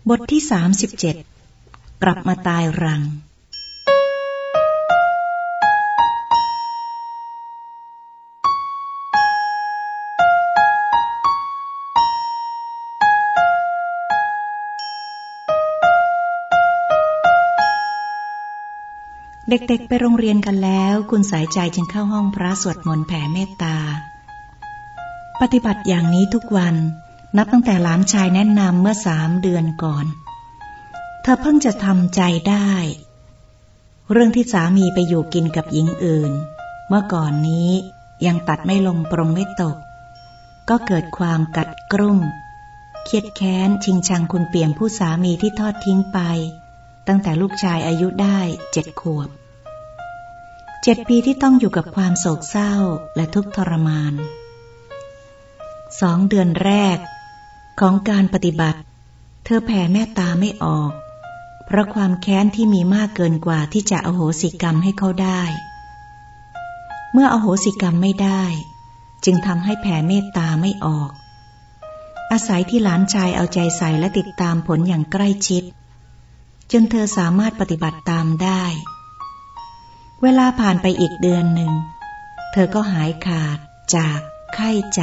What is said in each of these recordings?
บทที่37กลับมาตายรังเด็กๆไปโรงเรียนกันแล้วคุณสายใจจึงเข้าห้องพระสวดมนต์แผ่เมตตาปฏิบัติอย่างนี้ทุกวันนับตั้งแต่หลานชายแนะนำเมื่อ3 เดือนก่อนเธอเพิ่งจะทำใจได้เรื่องที่สามีไปอยู่กินกับหญิงอื่นเมื่อก่อนนี้ยังตัดไม่ลงปรงไม่ตกก็เกิดความกัดกรุ่มเครียดแค้นชิงชังคุณเปี่ยมผู้สามีที่ทอดทิ้งไปตั้งแต่ลูกชายอายุได้7 ขวบ7 ปีที่ต้องอยู่กับความโศกเศร้าและทุกข์ทรมาน2 เดือนแรกของการปฏิบัติเธอแผ่เมตตาไม่ออกเพราะความแค้นที่มีมากเกินกว่าที่จะอโหสิกรรมให้เขาได้เมื่ออโหสิกรรมไม่ได้จึงทำให้แผ่เมตตาไม่ออกอาศัยที่หลานชายเอาใจใส่และติดตามผลอย่างใกล้ชิดจนเธอสามารถปฏิบัติตามได้เวลาผ่านไปอีกเดือนหนึ่งเธอก็หายขาดจากไข้ใจ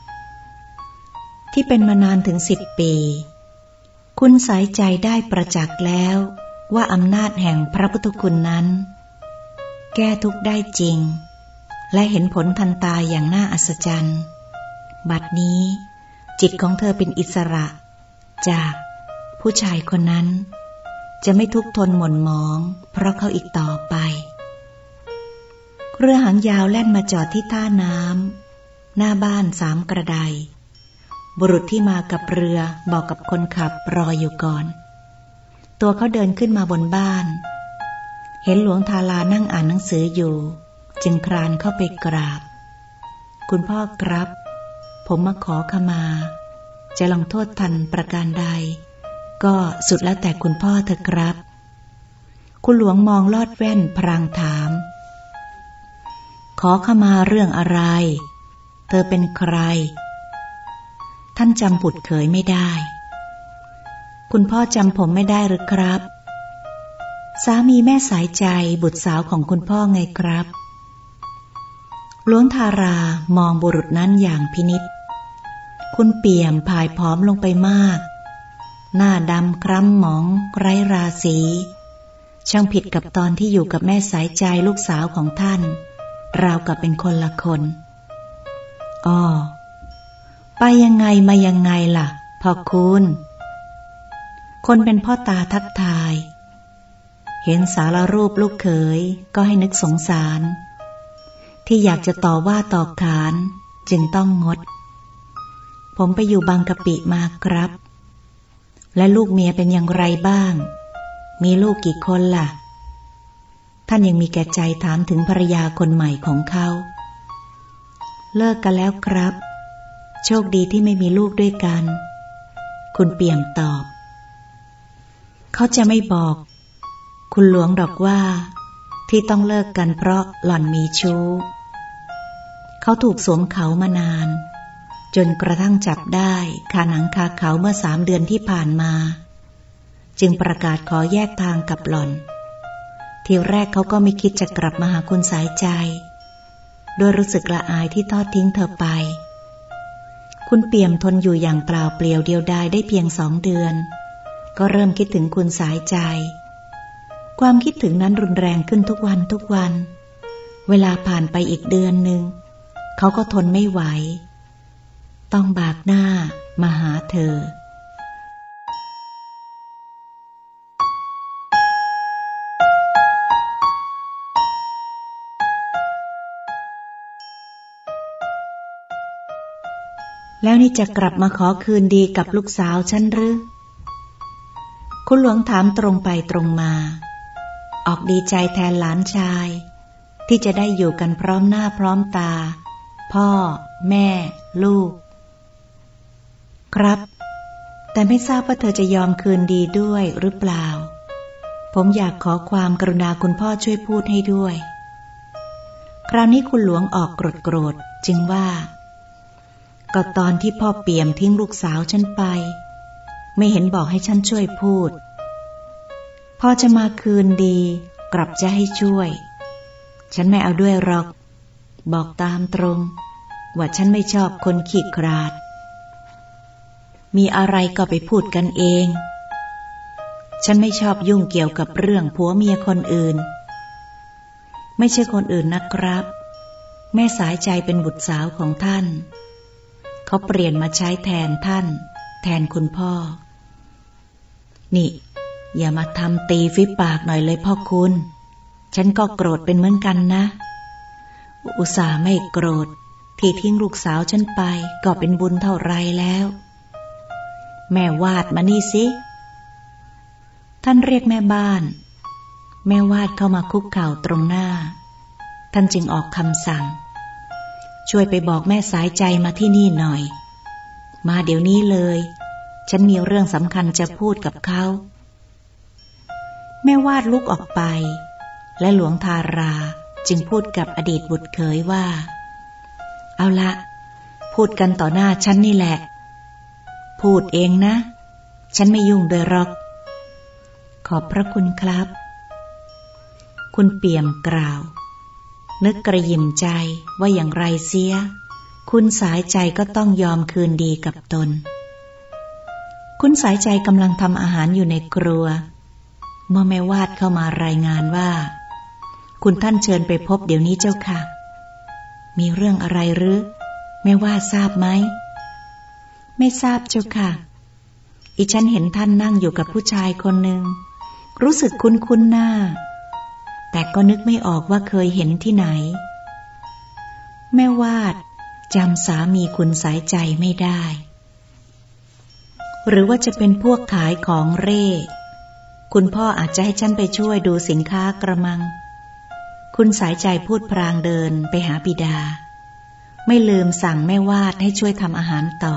ที่เป็นมานานถึง10 ปีคุณสายใจได้ประจักษ์แล้วว่าอำนาจแห่งพระพุทธคุณนั้นแก้ทุกข์ได้จริงและเห็นผลทันตาอย่างน่าอัศจรรย์บัดนี้จิตของเธอเป็นอิสระจากผู้ชายคนนั้นจะไม่ทุกข์ทนหม่นหมองเพราะเขาอีกต่อไปเรือหางยาวแล่นมาจอดที่ท่าน้ำหน้าบ้าน3 กระไดบุรุษที่มากับเรือบอกกับคนขับรออยู่ก่อนตัวเขาเดินขึ้นมาบนบ้านเห็นหลวงทารานั่งอ่านหนังสืออยู่จึงคลานเข้าไปกราบคุณพ่อครับผมมาขอขมาจะลงโทษท่านประการใดก็สุดแล้วแต่คุณพ่อเถอะครับคุณหลวงมองลอดแว่นพลางถามขอขมาเรื่องอะไรเธอเป็นใครท่านจำบุตรเขยไม่ได้คุณพ่อจำผมไม่ได้หรือครับสามีแม่สายใจบุตรสาวของคุณพ่อไงครับหลวงทารามองบุรุษนั้นอย่างพินิจคุณเปี่ยมพ่ายผอมลงไปมากหน้าดำคล้ำหมองไร้ราศีช่างผิดกับตอนที่อยู่กับแม่สายใจลูกสาวของท่านราวกับเป็นคนละคนอ้อไปยังไงมายังไงล่ะพ่อคุณคนเป็นพ่อตาทักทายเห็นสารรูปลูกเขยก็ให้นึกสงสารที่อยากจะต่อว่าต่อขานจึงต้องงดผมไปอยู่บางกะปิมาครับและลูกเมียเป็นอย่างไรบ้างมีลูกกี่คนล่ะท่านยังมีแก่ใจถามถึงภรรยาคนใหม่ของเขาเลิกกันแล้วครับโชคดีที่ไม่มีลูกด้วยกันคุณเปี่ยมตอบเขาจะไม่บอกคุณหลวงดอกว่าที่ต้องเลิกกันเพราะหล่อนมีชู้เขาถูกสวมเขามานานจนกระทั่งจับได้คาหนังคาเขาเมื่อ3 เดือนที่ผ่านมาจึงประกาศขอแยกทางกับหล่อนทีแรกเขาก็ไม่คิดจะกลับมาหาคุณสายใจโดยรู้สึกละอายที่ทอดทิ้งเธอไปคุณเปี่ยมทนอยู่อย่างเปล่าเปลี่ยวเดียวดายได้เพียง2 เดือนก็เริ่มคิดถึงคุณสายใจความคิดถึงนั้นรุนแรงขึ้นทุกวันเวลาผ่านไปอีกเดือนหนึ่งเขาก็ทนไม่ไหวต้องบากหน้ามาหาเธอแล้วนี่จะกลับมาขอคืนดีกับลูกสาวฉันหรือคุณหลวงถามตรงไปตรงมาออกดีใจแทนหลานชายที่จะได้อยู่กันพร้อมหน้าพร้อมตาพ่อแม่ลูกครับแต่ไม่ทราบว่าเธอจะยอมคืนดีด้วยหรือเปล่าผมอยากขอความกรุณาคุณพ่อช่วยพูดให้ด้วยคราวนี้คุณหลวงออกโกรธจึงว่าก็ตอนที่พ่อเปี่ยมทิ้งลูกสาวฉันไปไม่เห็นบอกให้ฉันช่วยพูดพอจะมาคืนดีกลับจะให้ช่วยฉันไม่เอาด้วยหรอกบอกตามตรงว่าฉันไม่ชอบคนขี้ขลาดมีอะไรก็ไปพูดกันเองฉันไม่ชอบยุ่งเกี่ยวกับเรื่องผัวเมียคนอื่นไม่ใช่คนอื่นนะครับแม่สายใจเป็นบุตรสาวของท่านเขาเปลี่ยนมาใช้แทนท่านแทนคุณพ่อนี่อย่ามาทำตีฝีปากหน่อยเลยพ่อคุณฉันก็โกรธเป็นเหมือนกันนะอุตส่าห์ไม่โกรธที่ทิ้งลูกสาวฉันไปก็เป็นบุญเท่าไรแล้วแม่วาดมานี่สิท่านเรียกแม่บ้านแม่วาดเข้ามาคุกเข่าตรงหน้าท่านจึงออกคำสั่งช่วยไปบอกแม่สายใจมาที่นี่หน่อยมาเดี๋ยวนี้เลยฉันมีเรื่องสำคัญจะพูดกับเขาแม่วาดลุกออกไปและหลวงทาราจึงพูดกับอดีตบุตรเขยว่าเอาละพูดกันต่อหน้าฉันนี่แหละพูดเองนะฉันไม่ยุ่งด้วยหรอกขอบพระคุณครับคุณเปี่ยมกล่าวนึกกระยิมใจว่าอย่างไรเสียคุณสายใจก็ต้องยอมคืนดีกับตนคุณสายใจกำลังทำอาหารอยู่ในครัวเมื่อแม่วาดเข้ามารายงานว่าคุณท่านเชิญไปพบเดี๋ยวนี้เจ้าค่ะมีเรื่องอะไรหรือแม่วาดทราบไหมไม่ทราบเจ้าค่ะอีฉันเห็นท่านนั่งอยู่กับผู้ชายคนหนึ่งรู้สึกคุ้นหน้าแต่ก็นึกไม่ออกว่าเคยเห็นที่ไหนแม่วาดจำสามีคุณสายใจไม่ได้หรือว่าจะเป็นพวกขายของเร่คุณพ่ออาจจะให้ฉันไปช่วยดูสินค้ากระมังคุณสายใจพูดพลางเดินไปหาบิดาไม่ลืมสั่งแม่วาดให้ช่วยทำอาหารต่อ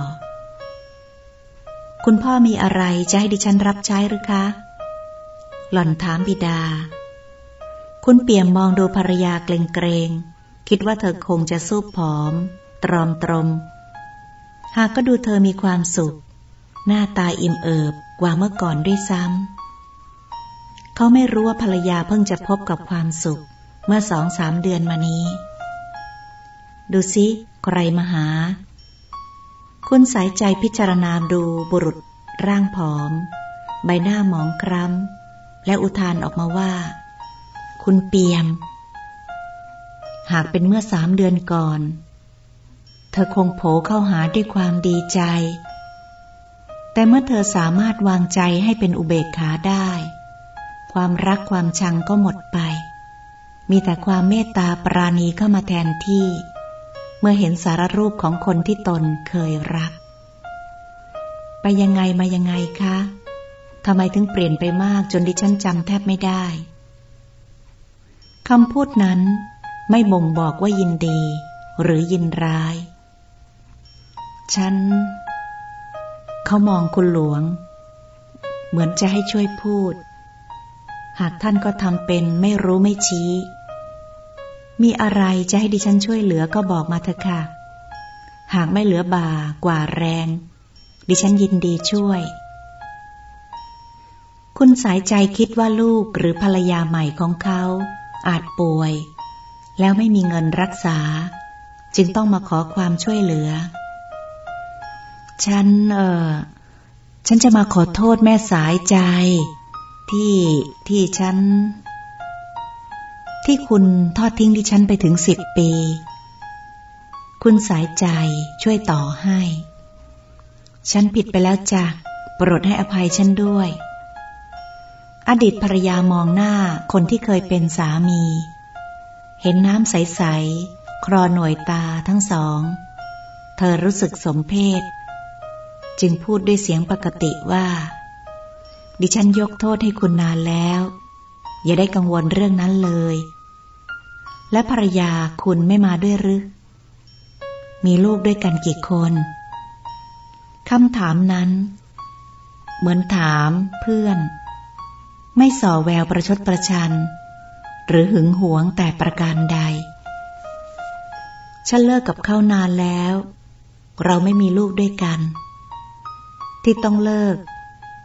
คุณพ่อมีอะไรจะให้ดิฉันรับใช้หรือคะหล่อนถามบิดาคุณเปี่ยมมองดูภรรยาเกรงๆคิดว่าเธอคงจะซูบผอมตรอมตรมหากก็ดูเธอมีความสุขหน้าตาอิ่มเอิบกว่าเมื่อก่อนด้วยซ้ำเขาไม่รู้ว่าภรรยาเพิ่งจะพบกับความสุขเมื่อ 2-3 เดือนมานี้ดูสิใครมาหาคุณสายใจพิจารณาดูบุรุษร่างผอมใบหน้าหมองคล้ำและอุทานออกมาว่าคุณเปี่ยมหากเป็นเมื่อ3 เดือนก่อนเธอคงโผล่เข้าหาด้วยความดีใจแต่เมื่อเธอสามารถวางใจให้เป็นอุเบกขาได้ความรักความชังก็หมดไปมีแต่ความเมตตาปราณีเข้ามาแทนที่เมื่อเห็นสารรูปของคนที่ตนเคยรักไปยังไงมายังไงคะทำไมถึงเปลี่ยนไปมากจนดิฉันจำแทบไม่ได้คำพูดนั้นไม่บ่งบอกว่ายินดีหรือยินร้ายเขามองคุณหลวงเหมือนจะให้ช่วยพูดหากท่านก็ทำเป็นไม่รู้ไม่ชี้มีอะไรจะให้ดิฉันช่วยเหลือก็บอกมาเถอะค่ะหากไม่เหลือบ่ากว่าแรงดิฉันยินดีช่วยคุณสายใจคิดว่าลูกหรือภรรยาใหม่ของเขาอาจป่วยแล้วไม่มีเงินรักษาจึงต้องมาขอความช่วยเหลือฉันจะมาขอโทษแม่สายใจที่คุณทอดทิ้งดิฉันไปถึง10 ปีคุณสายใจช่วยต่อให้ฉันผิดไปแล้วจ้ะโปรดให้อภัยฉันด้วยอดีตภรรยามองหน้าคนที่เคยเป็นสามีเห็นน้ำใสๆคลอหน่วยตาทั้งสองเธอรู้สึกสมเพชจึงพูดด้วยเสียงปกติว่าดิฉันยกโทษให้คุณนานแล้วอย่าได้กังวลเรื่องนั้นเลยและภรรยาคุณไม่มาด้วยหรือมีลูกด้วยกันกี่คนคำถามนั้นเหมือนถามเพื่อนไม่ส่อแววประชดประชันหรือหึงหวงแต่ประการใดฉันเลิกกับเขานานแล้วเราไม่มีลูกด้วยกันที่ต้องเลิก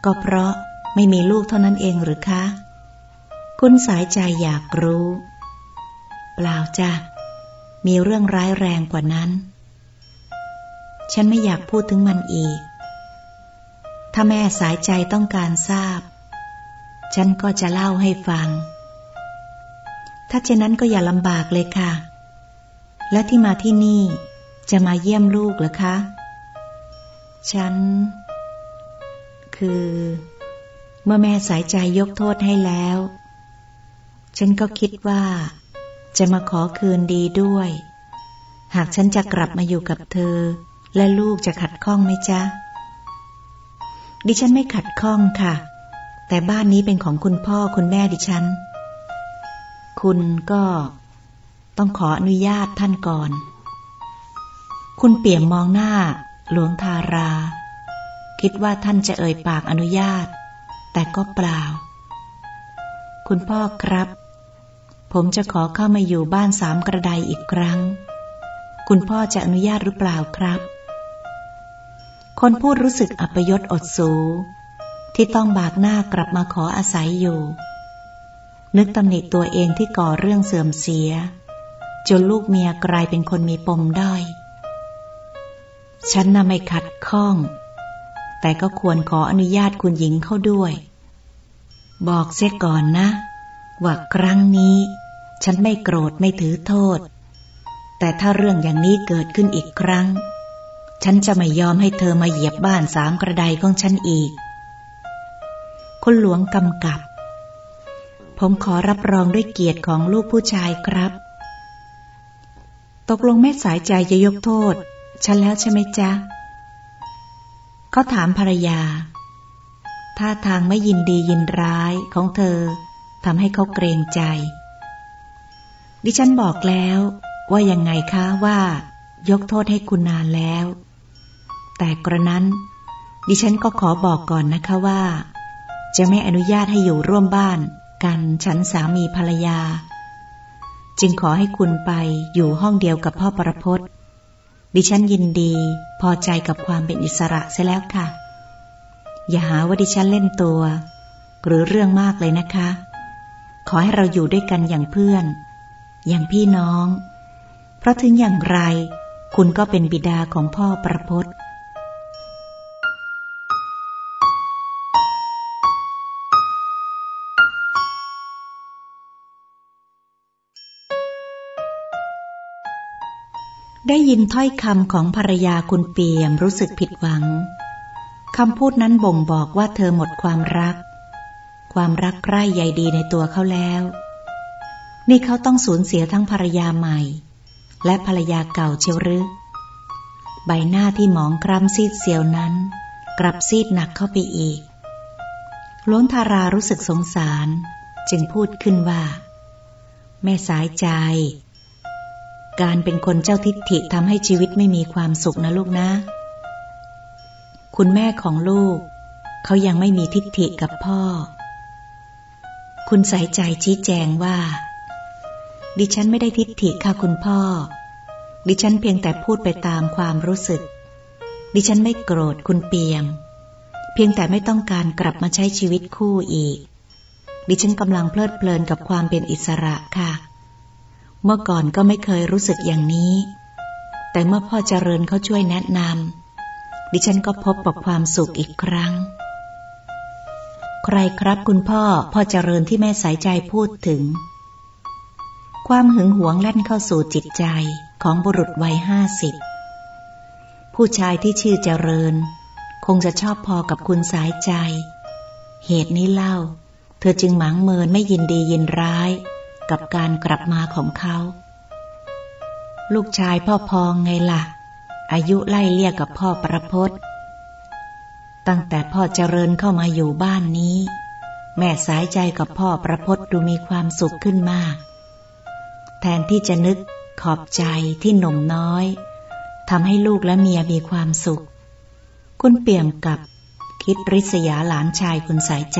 ก็เพราะไม่มีลูกเท่านั้นเองหรือคะคุณสายใจอยากรู้เปล่าจ้ะมีเรื่องร้ายแรงกว่านั้นฉันไม่อยากพูดถึงมันอีกถ้าแม่สายใจต้องการทราบฉันก็จะเล่าให้ฟังถ้าเช่นนั้นก็อย่าลำบากเลยค่ะและที่มาที่นี่จะมาเยี่ยมลูกเหรอคะฉันคือเมื่อแม่สายใจยกโทษให้แล้วฉันก็คิดว่าจะมาขอคืนดีด้วยหากฉันจะกลับมาอยู่กับเธอและลูกจะขัดข้องไหมจ๊ะดิฉันไม่ขัดข้องค่ะแต่บ้านนี้เป็นของคุณพ่อคุณแม่ดิฉันคุณก็ต้องขออนุญาตท่านก่อนคุณเปี่ยมมองหน้าหลวงทาราคิดว่าท่านจะเอ่ยปากอนุญาตแต่ก็เปล่าคุณพ่อครับผมจะขอเข้ามาอยู่บ้านสามกระไดอีกครั้งคุณพ่อจะอนุญาตหรือเปล่าครับคนพูดรู้สึกอัปยศอดสูที่ต้องบากหน้ากลับมาขออาศัยอยู่นึกตำหนิตัวเองที่ก่อเรื่องเสื่อมเสียจนลูกเมียกลายเป็นคนมีปมด้อยฉันน่ะไม่ขัดข้องแต่ก็ควรขออนุญาตคุณหญิงเข้าด้วยบอกเสียก่อนนะว่าครั้งนี้ฉันไม่โกรธไม่ถือโทษแต่ถ้าเรื่องอย่างนี้เกิดขึ้นอีกครั้งฉันจะไม่ยอมให้เธอมาเหยียบบ้านสามกระไดของฉันอีกคุณหลวงกำกับผมขอรับรองด้วยเกียรติของลูกผู้ชายครับตกลงแม่สายใจจะยกโทษฉันแล้วใช่ไหมจ๊ะเขาถามภรรยาท่าทางไม่ยินดียินร้ายของเธอทำให้เขาเกรงใจดิฉันบอกแล้วว่ายังไงคะว่ายกโทษให้คุณนานแล้วแต่กระนั้นดิฉันก็ขอบอกก่อนนะคะว่าจะไม่อนุญาตให้อยู่ร่วมบ้านกันฉันสามีภรรยาจึงขอให้คุณไปอยู่ห้องเดียวกับพ่อประพจน์ดิฉันยินดีพอใจกับความเป็นอิสระเสียแล้วค่ะอย่าหาว่าดิฉันเล่นตัวหรือเรื่องมากเลยนะคะขอให้เราอยู่ด้วยกันอย่างเพื่อนอย่างพี่น้องเพราะถึงอย่างไรคุณก็เป็นบิดาของพ่อประพจน์ได้ยินถ้อยคำของภรรยาคุณเปี่ยมรู้สึกผิดหวังคำพูดนั้นบ่งบอกว่าเธอหมดความรักใคร่ใยดีในตัวเขาแล้วนี่เขาต้องสูญเสียทั้งภรรยาใหม่และภรรยาเก่าเชียวหรือใบหน้าที่หมองคล้ำซีดเซียวนั้นกลับซีดหนักเข้าไปอีกหลวงทารารู้สึกสงสารจึงพูดขึ้นว่าแม่สายใจการเป็นคนเจ้าทิฐิทำให้ชีวิตไม่มีความสุขนะลูกนะคุณแม่ของลูกเขายังไม่มีทิฐิกับพ่อคุณสายใจชี้แจงว่าดิฉันไม่ได้ทิฐิค่ะคุณพ่อดิฉันเพียงแต่พูดไปตามความรู้สึกดิฉันไม่โกรธคุณเปี่ยมเพียงแต่ไม่ต้องการกลับมาใช้ชีวิตคู่อีกดิฉันกำลังเพลิดเพลินกับความเป็นอิสระค่ะเมื่อก่อนก็ไม่เคยรู้สึกอย่างนี้แต่เมื่อพ่อเจริญเขาช่วยแนะนำดิฉันก็พบกับความสุขอีกครั้งใครครับคุณพ่อเจริญที่แม่สายใจพูดถึงความหึงหวงแล่นเข้าสู่จิตใจของบุรุษวัย50ผู้ชายที่ชื่อเจริญคงจะชอบพอกับคุณสายใจเหตุนี้เล่าเธอจึงหมางเมินไม่ยินดียินร้ายกับการกลับมาของเขาลูกชายพ่อพองไงล่ะอายุไล่เลี่ยกับพ่อประพจน์ตั้งแต่พ่อเจริญเข้ามาอยู่บ้านนี้แม่สายใจกับพ่อประพจน์ดูมีความสุขขึ้นมากแทนที่จะนึกขอบใจที่หนุ่มน้อยทำให้ลูกและเมียมีความสุขคุณเปี่ยมกับคิดริษยาหลานชายคุณสายใจ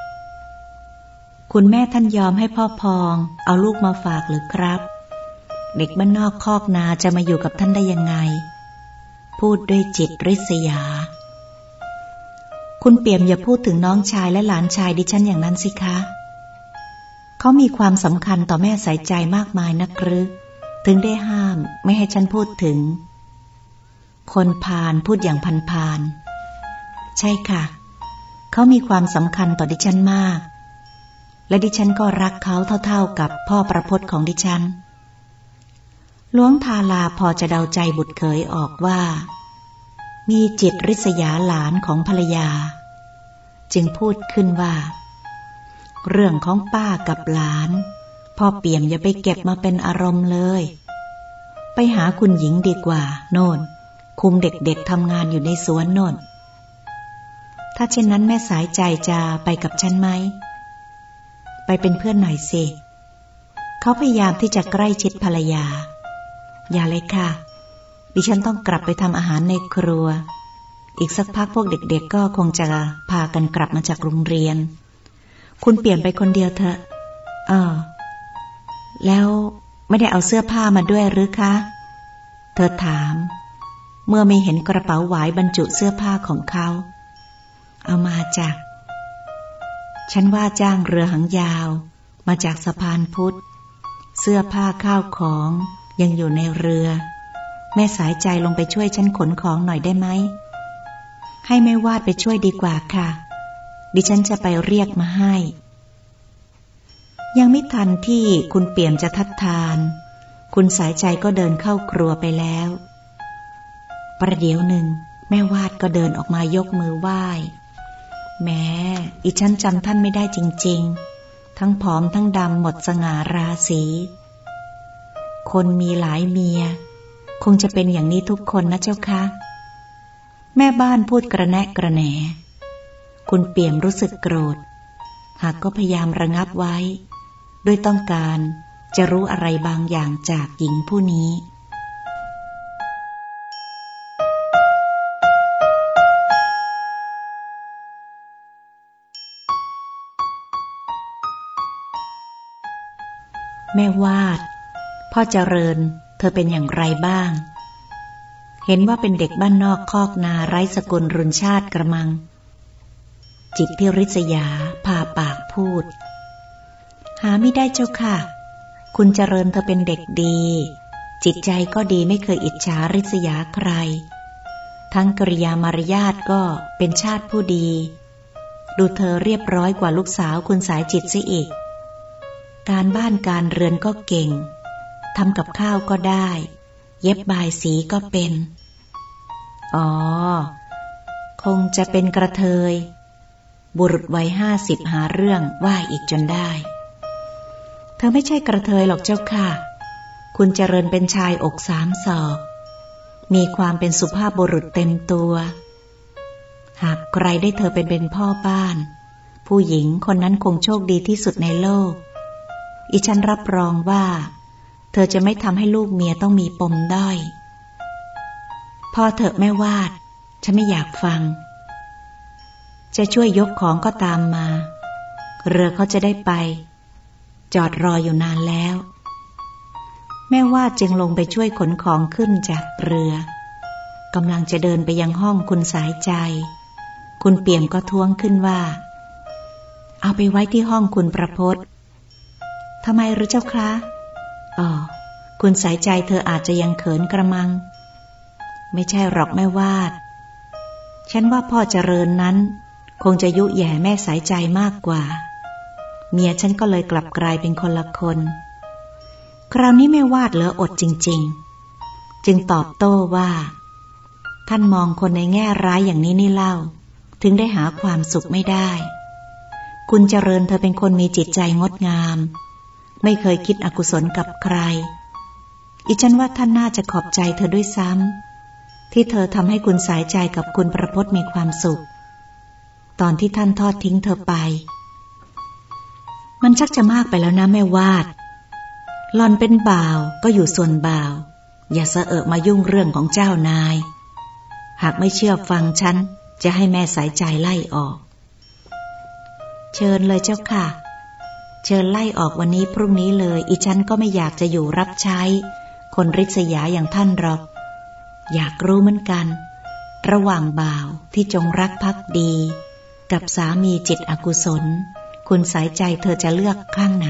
คุณแม่ท่านยอมให้พ่อพองเอาลูกมาฝากหรือครับเด็กบ้านนอกคอกนาจะมาอยู่กับท่านได้ยังไงพูดด้วยจิตริษยาคุณเปี่ยมอย่าพูดถึงน้องชายและหลานชายดิฉันอย่างนั้นสิคะเขามีความสำคัญต่อแม่สายใจมากมายนักหรือถึงได้ห้ามไม่ให้ฉันพูดถึงคนพาลพูดอย่างพาลใช่ค่ะเขามีความสำคัญต่อดิฉันมากและดิฉันก็รักเขาเท่าๆกับพ่อประพจน์ของดิฉันหลวงทาลาพอจะเดาใจบุตรเขยออกว่ามีจิตริษยาหลานของภรรยาจึงพูดขึ้นว่าเรื่องของป้ากับหลานพ่อเปี่ยมอย่าไปเก็บมาเป็นอารมณ์เลยไปหาคุณหญิงดีกว่าโน่นคุมเด็กๆทำงานอยู่ในสวนโน่นถ้าเช่นนั้นแม่สายใจจะไปกับฉันไหมไปเป็นเพื่อนหน่อยสิเขาพยายามที่จะใกล้ชิดภรรยาอย่าเลยค่ะดิฉันต้องกลับไปทำอาหารในครัวอีกสักพักพวกเด็กๆก็คงจะพากันกลับมาจากโรงเรียนคุณเปลี่ยนไปคนเดียวเถอะแล้วไม่ได้เอาเสื้อผ้ามาด้วยหรือคะเธอถามเมื่อไม่เห็นกระเป๋าหวายบรรจุเสื้อผ้าของเขาเอามาจ้ะฉันว่าจ้างเรือหางยาวมาจากสะพานพุทธเสื้อผ้าข้าวของยังอยู่ในเรือแม่สายใจลงไปช่วยฉันขนของหน่อยได้ไหมให้แม่วาดไปช่วยดีกว่าค่ะดิฉันจะไปเรียกมาให้ยังไม่ทันที่คุณเปี่ยมจะทัดทานคุณสายใจก็เดินเข้าครัวไปแล้วประเดี๋ยวหนึ่งแม่วาดก็เดินออกมายกมือไหว้แม้อีฉันจำท่านไม่ได้จริงๆทั้งผอมทั้งดำหมดสง่าราศีคนมีหลายเมียคงจะเป็นอย่างนี้ทุกคนนะเจ้าคะแม่บ้านพูดกระแนะกระแหนคุณเปี่ยมรู้สึกโกรธหากก็พยายามระงับไว้ด้วยต้องการจะรู้อะไรบางอย่างจากหญิงผู้นี้แม่วาดพ่อเจริญเธอเป็นอย่างไรบ้างเห็นว่าเป็นเด็กบ้านนอกคอกนาไร้สกุลรุนชาติกระมังจิตพิริษยาพาปากพูดหาไม่ได้เจ้าค่ะคุณเจริญเธอเป็นเด็กดีจิตใจก็ดีไม่เคยอิจฉาริษยาใครทั้งกริยามารยาทก็เป็นชาติผู้ดีดูเธอเรียบร้อยกว่าลูกสาวคุณสายจิตซะอีกการบ้านการเรือนก็เก่งทำกับข้าวก็ได้เย็บบายสีก็เป็นคงจะเป็นกระเทยบุรุษวัย50หาเรื่องว่าอีกจนได้เธอไม่ใช่กระเทยหรอกเจ้าค่ะคุณเจริญเป็นชายอก3 ศอกมีความเป็นสุภาพบุรุษเต็มตัวหากใครได้เธอเป็นพ่อบ้านผู้หญิงคนนั้นคงโชคดีที่สุดในโลกอีฉันรับรองว่าเธอจะไม่ทำให้ลูกเมียต้องมีปมด้อยพอเถอะแม่วาดฉันไม่อยากฟังจะช่วยยกของก็ตามมาเรือเขาจะได้ไปจอดรออยู่นานแล้วแม่วาดจึงลงไปช่วยขนของขึ้นจากเรือกำลังจะเดินไปยังห้องคุณสายใจคุณเปี่ยมก็ท้วงขึ้นว่าเอาไปไว้ที่ห้องคุณประพจน์ทำไมหรือเจ้าคะคุณสายใจเธออาจจะยังเขินกระมังไม่ใช่หรอกแม่วาดฉันว่าพ่อเจริญนั้นคงจะยุแย่แม่สายใจมากกว่าเมียฉันก็เลยกลับกลายเป็นคนละคนคราวนี้แม่วาดเหลืออดจริงๆจึงตอบโต้ว่าท่านมองคนในแง่ร้ายอย่างนี้นี่เล่าถึงได้หาความสุขไม่ได้คุณเจริญเธอเป็นคนมีจิตใจงดงามไม่เคยคิดอกุศลกับใครอีฉันว่าท่านน่าจะขอบใจเธอด้วยซ้ำที่เธอทำให้คุณสายใจกับคุณประพจน์มีความสุขตอนที่ท่านทอดทิ้งเธอไปมันชักจะมากไปแล้วนะแม่วาดหล่อนเป็นบ่าวก็อยู่ส่วนบ่าวอย่าเสอะมายุ่งเรื่องของเจ้านายหากไม่เชื่อฟังฉันจะให้แม่สายใจไล่ออกเชิญเลยเจ้าค่ะเชิญไล่ออกวันนี้พรุ่งนี้เลยอีฉันก็ไม่อยากจะอยู่รับใช้คนริษยาอย่างท่านหรอกอยากรู้เหมือนกันระหว่างบ่าวที่จงรักภักดีกับสามีจิตอกุศลคุณสายใจเธอจะเลือกข้างไหน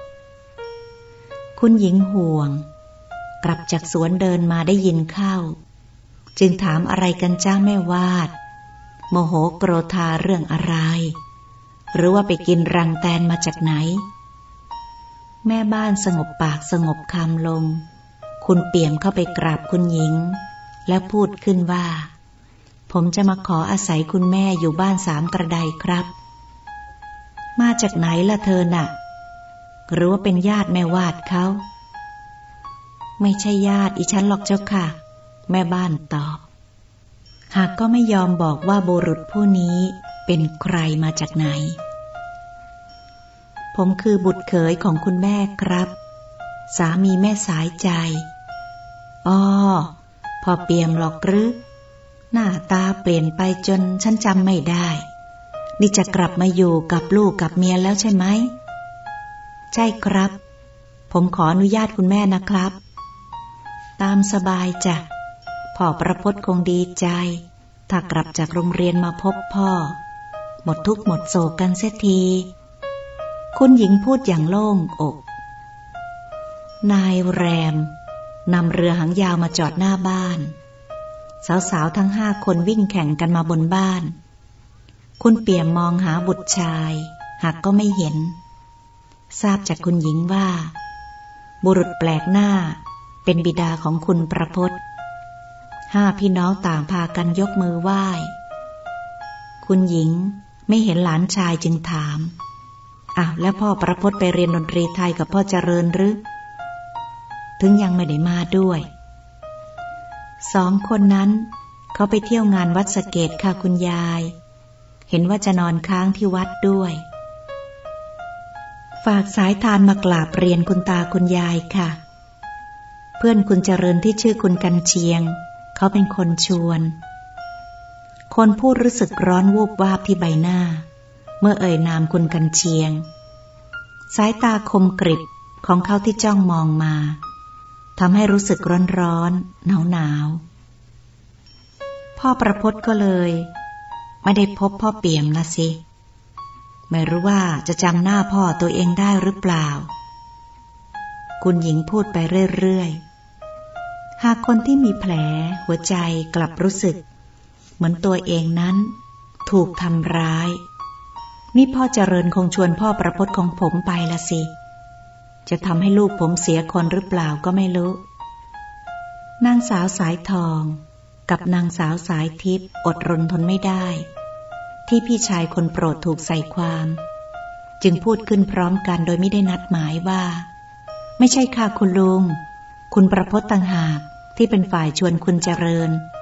คุณหญิงห่วงกลับจากสวนเดินมาได้ยินเข้าจึงถามอะไรกันจ้าแม่วาดโมโหโกรธาเรื่องอะไรหรือว่าไปกินรังแตนมาจากไหนแม่บ้านสงบปากสงบคำลงคุณเปี่ยมเข้าไปกราบคุณหญิงแล้วพูดขึ้นว่าผมจะมาขออาศัยคุณแม่อยู่บ้านสามกระไดครับมาจากไหนล่ะเธอน่ะหรือว่าเป็นญาติแม่วาดเขาไม่ใช่ญาติอีฉันหรอกเจ้าค่ะแม่บ้านตอบหากก็ไม่ยอมบอกว่าบุรุษผู้นี้เป็นใครมาจากไหนผมคือบุตรเขยของคุณแม่ครับสามีแม่สายใจอ้อพอเปี่ยมหรอกหรือหน้าตาเปลี่ยนไปจนฉันจำไม่ได้นี่จะกลับมาอยู่กับลูกกับเมียแล้วใช่ไหมใช่ครับผมขออนุญาตคุณแม่นะครับตามสบายจ้ะพ่อประพจน์คงดีใจถ้ากลับจากโรงเรียนมาพบพ่อหมดทุกข์หมดโศกกันเสียทีคุณหญิงพูดอย่างโล่งอกนายแรมนำเรือหางยาวมาจอดหน้าบ้านสาวๆทั้ง5 คนวิ่งแข่งกันมาบนบ้านคุณเปี่ยมมองหาบุตรชายหากก็ไม่เห็นทราบจากคุณหญิงว่าบุรุษแปลกหน้าเป็นบิดาของคุณประพจน์5 พี่น้องต่างพากันยกมือไหว้คุณหญิงไม่เห็นหลานชายจึงถามอ้าวแล้วพ่อประพจน์ไปเรียนดนตรีไทยกับพ่อเจริญหรือถึงยังไม่ได้มาด้วย2 คนนั้นเขาไปเที่ยวงานวัดสะเกษค่ะคุณยายเห็นว่าจะนอนค้างที่วัดด้วยฝากสายทานมากราบเรียนคุณตาคุณยายค่ะเพื่อนคุณเจริญที่ชื่อคุณกันเชียงเขาเป็นคนชวนคนพูดรู้สึกร้อนวูบวาบที่ใบหน้าเมื่อเอ่ยนามคุณกันเชียงสายตาคมกริบของเขาที่จ้องมองมาทำให้รู้สึกร้อนหนาวพ่อประพจน์ก็เลยไม่ได้พบพ่อเปี่ยมละสิไม่รู้ว่าจะจำหน้าพ่อตัวเองได้หรือเปล่าคุณหญิงพูดไปเรื่อยๆหากคนที่มีแผลหัวใจกลับรู้สึกเหมือนตัวเองนั้นถูกทำร้ายนี่พ่อเจริญคงชวนพ่อประพจน์ของผมไปละสิจะทำให้ลูกผมเสียคนหรือเปล่าก็ไม่รู้นางสาวสายทองกับนางสาวสายทิพย์อดรนทนไม่ได้ที่พี่ชายคนโปรดถูกใส่ความจึงพูดขึ้นพร้อมกันโดยไม่ได้นัดหมายว่าไม่ใช่ค่ะคุณลุงคุณประพจน์ต่างหากที่เป็นฝ่ายชวนคุณเจริญ